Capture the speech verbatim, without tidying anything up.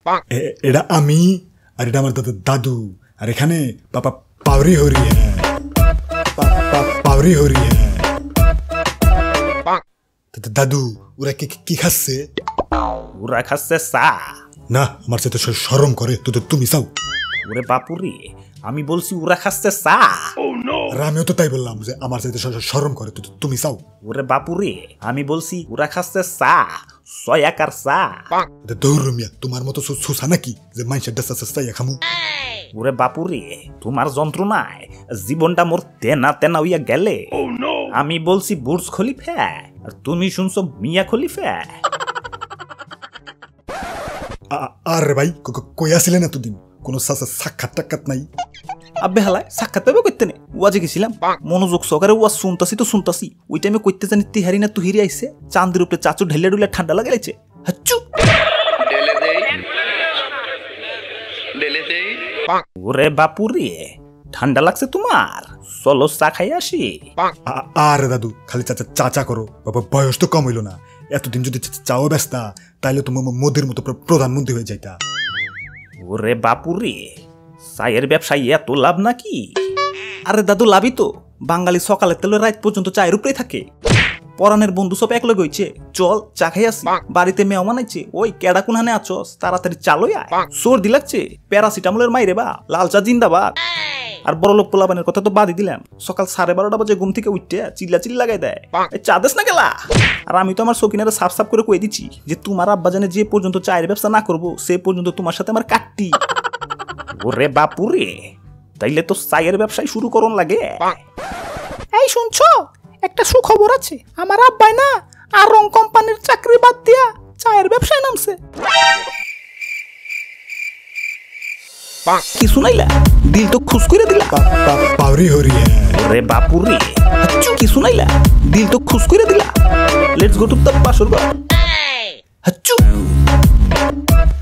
এটা আমি আর এটা আমার দাদু আর এখানে পাপা পাউরি হরি হ্যাঁ পাউরি হরি হ্যাঁ দাদু ওরা কি কি খাচ্ছে ওরা খাচ্ছে চা না আমার সাথে শরম করে তো তুমি চাও ওরে বাপুরে আমি বলছি ওরা খাচ্ছে চা আর আমিও তো তাই বললাম যে আমার সাথে শরম করে তো তুমি চাও ওরে বাপুরে আমি বলছি ওরা খাচ্ছে চা সয়াকার চা দৌড় মিয়া তোমার মতো সুসা নাকি যে মানুষের ডাসা সাইয়া খামু ওরে বাপুরে তোমার যন্ত্রণায় জীবনটা মোর তেনা তেনা হইয়া গেলে আমি বলছি বুর্জ খলিফা আর তুমি শুনছো মিয়া খলিফা আরে ভাই কই আসিলেন এতদিন কোন সাক্ষাৎ টাক্ষাৎ নাই আব্বে হালায় সাক্ষাৎ পাবে করতে নে ওয়াজে গেছিলাম মনোযোগ সহকারে ওয়াজ শুনতাছি তো শুনতাছি ওই টাইমে কইতে জানি তিহারি না তুহিরি আইছে চাঁদের উপরে চাচু ঢেলে ডুলে ঠান্ডা লাগাইছে হাচ্চু ওরে বাপুরে ঠান্ডা লাগছে তোমার চলো চা খাই আসি আরে দাদু খালি চাচা চাচা করো বাবা বয়স তো কম হইলো না এতদিন যদি চাও ব্যস্তা তাইলে তো মোদির মতো প্রধানমন্ত্রী হয়ে যাইতা ওরে বাপুরে চায়ের ব্যবসায়ী এত লাভ নাকি আরে দাদু লাভই তো বাঙালি সকালে তেলে রাত পর্যন্ত চায়ের উপরেই থাকে পরানের বন্ধু সব এক লগে হইছে চল চা খাই আসি বাড়িতে মেহমান আইছে ওই কেডা কোনহানে আছস তাড়াতাড়ি চালই আয় সর্দি লাগছে প্যারাসিটামলের মাইরে বা লাল চা জিন্দাবাদ আর বড় লোক পোলাবানের কথা তো বাদই দিলাম সকাল সাড়ে বারোটা বাজে ঘুম থেকে উঠতে চিল্লা চিল্লি লাগাই দেয় চা দেস না গেলা আর আমি তো আমার শৌখিনারে সাফ সাফ করে কয়ে দিচ্ছি যে তোমার আব্বা জানে যে পর্যন্ত চায়ের ব্যবসা না করবো সে পর্যন্ত তোমার সাথে আমার কাটতি ওরে বাপুরে তাইলে তো চায়ের ব্যবসায় শুরু করন লাগে এই শুনছো একটা সুখবর আছে আমার আব্বাই না আর রং কোম্পানির চাকরি বাদ দিয়া চায়ের ব্যবসায় নামছে কি শুনাইলা দিল তো খুশ করে দিলা পাউরি হরি রে বাপুরে হাচ্চু কি শুনাইলা দিল তো খুশ করে দিলা লেটস গো টু দ্য পাশর হাচ্চু